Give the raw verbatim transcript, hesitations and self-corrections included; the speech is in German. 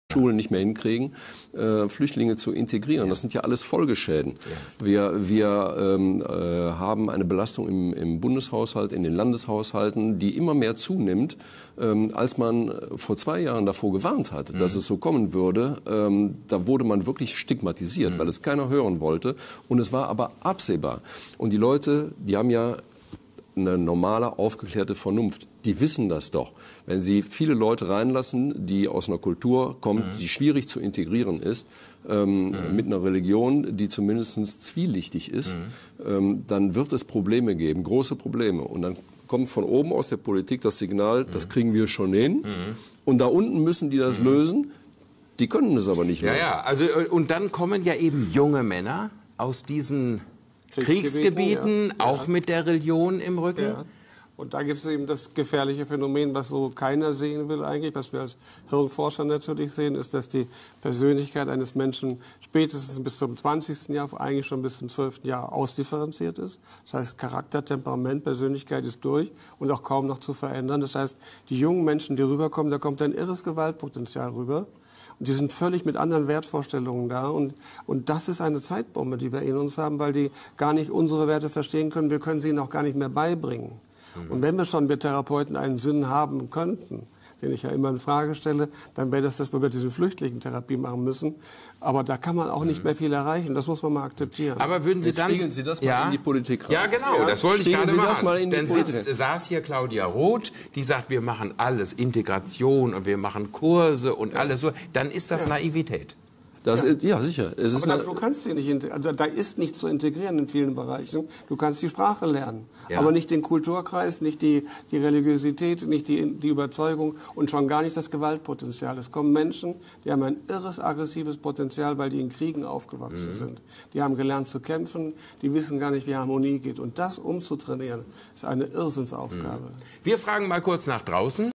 Schulen nicht mehr hinkriegen, äh, Flüchtlinge zu integrieren. Ja. Das sind ja alles Folgeschäden. Ja. Wir, wir ähm, äh, haben eine Belastung im, im Bundeshaushalt, in den Landeshaushalten, die immer mehr zunimmt, ähm, als man vor zwei Jahren davor gewarnt hat, mhm. dass es so kommen würde. Ähm, da wurde man wirklich stigmatisiert, mhm. weil es keiner hören wollte. Und es war aber absehbar. Und die Leute, die haben ja eine normale, aufgeklärte Vernunft. Die wissen das doch. Wenn Sie viele Leute reinlassen, die aus einer Kultur kommen, mhm. die schwierig zu integrieren ist, ähm, mhm. mit einer Religion, die zumindest zwielichtig ist, mhm. ähm, dann wird es Probleme geben, große Probleme. Und dann kommt von oben aus der Politik das Signal, mhm. das kriegen wir schon hin. Mhm. Und da unten müssen die das mhm. lösen. Die können es aber nicht ja, lösen. Ja, also, und dann kommen ja eben junge Männer aus diesen Kriegsgebieten, Kriegsgebieten ja. auch ja. mit der Religion im Rücken. Ja. Und da gibt es eben das gefährliche Phänomen, was so keiner sehen will eigentlich, was wir als Hirnforscher natürlich sehen, ist, dass die Persönlichkeit eines Menschen spätestens bis zum zwanzigsten Jahr, eigentlich schon bis zum zwölften Jahr ausdifferenziert ist. Das heißt, Charakter, Temperament, Persönlichkeit ist durch und auch kaum noch zu verändern. Das heißt, die jungen Menschen, die rüberkommen, da kommt ein irres Gewaltpotenzial rüber. Und die sind völlig mit anderen Wertvorstellungen da. Und, und das ist eine Zeitbombe, die wir in uns haben, weil die gar nicht unsere Werte verstehen können. Wir können sie ihnen auch gar nicht mehr beibringen. Mhm. Und wenn wir schon, wir Therapeuten, einen Sinn haben könnten, den ich ja immer in Frage stelle, dann wäre das, dass wir diese Flüchtlingentherapie machen müssen. Aber da kann man auch nicht mehr viel erreichen. Das muss man mal akzeptieren. Aber würden Sie Jetzt dann... spiegeln Sie das mal ja, in die Politik rein. Ja, genau, ja, das wollte ich gerade Sie machen. Das mal in die Dann Politik. sitzt, saß hier Claudia Roth, die sagt, wir machen alles, Integration und wir machen Kurse und ja. alles so. Dann ist das ja. Naivität. Das ja. Ist, ja, sicher. Es aber ist da, du kannst sie nicht, da ist nichts zu integrieren in vielen Bereichen. Du kannst die Sprache lernen, ja. aber nicht den Kulturkreis, nicht die, die Religiosität, nicht die, die Überzeugung und schon gar nicht das Gewaltpotenzial. Es kommen Menschen, die haben ein irres aggressives Potenzial, weil die in Kriegen aufgewachsen mhm. sind. Die haben gelernt zu kämpfen, die wissen gar nicht, wie Harmonie geht. Und das umzutrainieren, ist eine Irrsinnsaufgabe. Mhm. Wir fragen mal kurz nach draußen.